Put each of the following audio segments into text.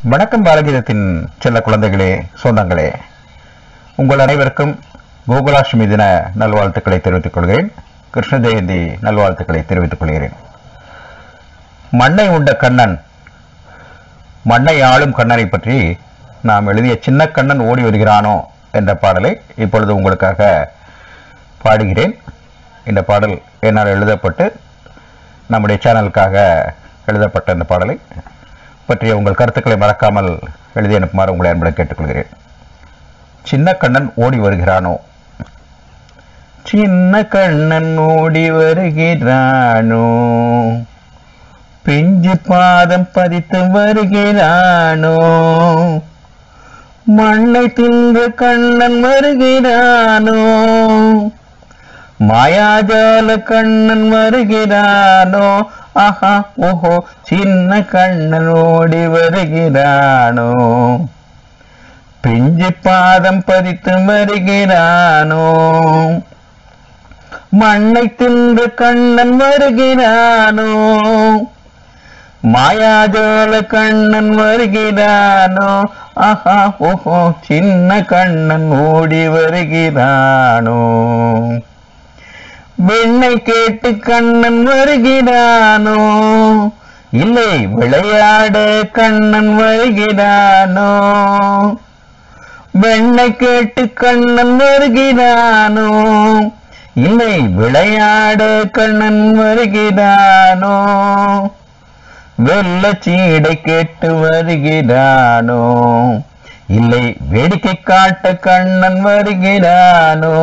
வணக்கம் பாலகீதத்தின் செல்ல குழந்தைகளே, சொந்தங்களே, உங்கள் அனைவருக்கும் கோகுலாஷ்டமி தின நல்வாழ்த்துக்களை தெரிவித்துக் கொள்கிறேன். கிருஷ்ண ஜெயந்தி நல்வாழ்த்துக்களை தெரிவித்துக் கொள்கிறேன். மண்ணை உண்ட கண்ணன், மண்ணை ஆளும் கண்ணனை பற்றி நாம் எழுதிய சின்ன கண்ணன் ஓடி வருகிறானோ என்ற பாடலை இப்பொழுது உங்களுக்காக பாடுகிறேன். இந்த பாடல் என்னால் எழுதப்பட்டு நம்முடைய சேனலுக்காக எழுதப்பட்ட இந்த பாடலை பற்றிய உங்கள் கருத்துக்களை மறக்காமல் எழுதி அனுப்புமாறு உங்களை அன்புடன் கேட்டுக்கொள்கிறேன். சின்ன கண்ணன் ஓடி வருகிறானோ. சின்ன கண்ணன் ஓடி வருகிறானோ, பிஞ்சு பாதம் பதித்து வருகிறானோ, மண்ணை தின்று கண்ணன் வருகிறானோ, மாயாஜால கண்ணன் வருகிறானோ. ஆஹா ஓஹோ, சின்ன கண்ணன் ஓடி வருகிறானோ, பிஞ்சு பாதம் பதித்து வருகிறானோ, மண்ணை தின்று கண்ணன் வருகிறானோ, மாயாஜால கண்ணன் வருகிறானோ. ஆஹா ஓஹோ, சின்ன கண்ணன் ஓடி வருகிறானோ. வெண்ணை கேட்டு கண்ணன் வருகிறானோ, இல்லை விளையாட கண்ணன் வருகிறானோ. வெண்ணை கேட்டு கண்ணன் வருகிறானோ, இல்லை விளையாட கண்ணன் வருகிறானோ. வெள்ள சீடை கேட்டு வருகிறானோ, இல்லை வேடிக்கை காட்ட கண்ணன் வருகிறானோ.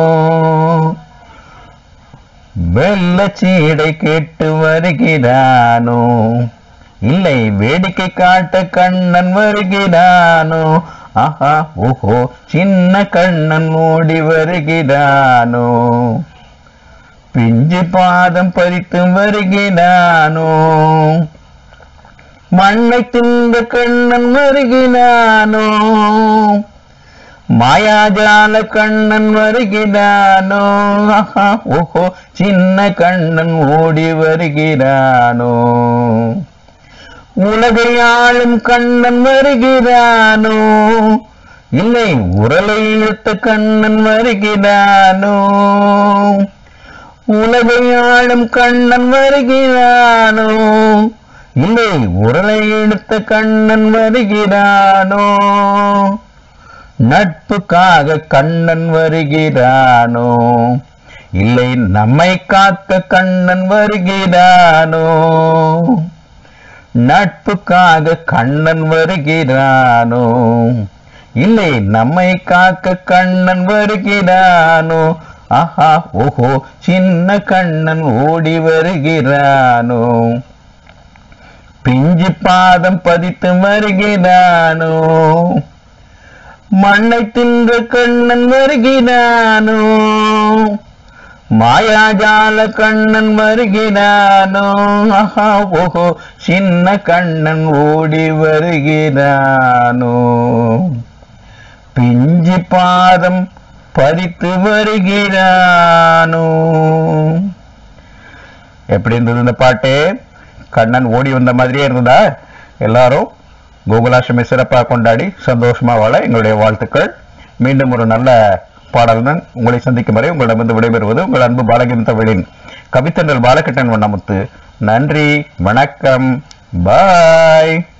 வெள்ள சீடை கேட்டு வருகிறானோ, இல்லை வேடிக்கை காட்ட கண்ணன் வருகிறானோ. ஆஹா ஓஹோ, சின்ன கண்ணன் ஓடி வருகிறானோ, பிஞ்சு பாதம் பறித்து வருகிறானோ, மண்ணை தின்ற கண்ணன் வருகிறானோ, மாயாஜால கண்ணன் வருகிறானோ. ஆஹா ஓஹோ, சின்ன கண்ணன் ஓடி வருகிறானோ. உலகை ஆளும் கண்ணன் வருகிறானோ, இல்லை உரலை இழுத்த கண்ணன் வருகிறானோ. உலகை ஆளும் கண்ணன் வருகிறானோ, இல்லை உரலை இழுத்த கண்ணன் வருகிறானோ. நட்புக்காக கண்ணன் வருகிறானோ, இல்லை நம்மை காக்க கண்ணன் வருகிறானோ. நட்புக்காக கண்ணன் வருகிறானோ, இல்லை நம்மை காக்க கண்ணன் வருகிறானோ. ஆஹா ஓஹோ, சின்ன கண்ணன் ஓடி வருகிறானோ, பிஞ்சு பாதம் பதித்து வருகிறானோ. மண்ணை தின்ற கண்ணன் வருகிறானோ, மாயாஜால கண்ணன் வருகிறானோ. ஆஹா ஓஹோ, சின்ன கண்ணன் ஓடி வருகிறானோ, பிஞ்சு பாதம் பறித்து வருகிறானோ. எப்படி இருந்தது இந்த பாட்டு? கண்ணன் ஓடி வந்த மாதிரியே இருந்ததா? எல்லாரும் கோகுலாஷ்டமி சிறப்பாக கொண்டாடி சந்தோஷமா வாழ எங்களுடைய வாழ்த்துக்கள். மீண்டும் ஒரு நல்ல பாடலுடன் உங்களை சந்திக்கும் வரை உங்களிடமிருந்து விடைபெறுவது உங்கள் அன்பு பாலகீதம் தமிழின் கவித்தன்றல் பாலகிருஷ்ணன் வண்ணமுத்து. நன்றி, வணக்கம், பாய்.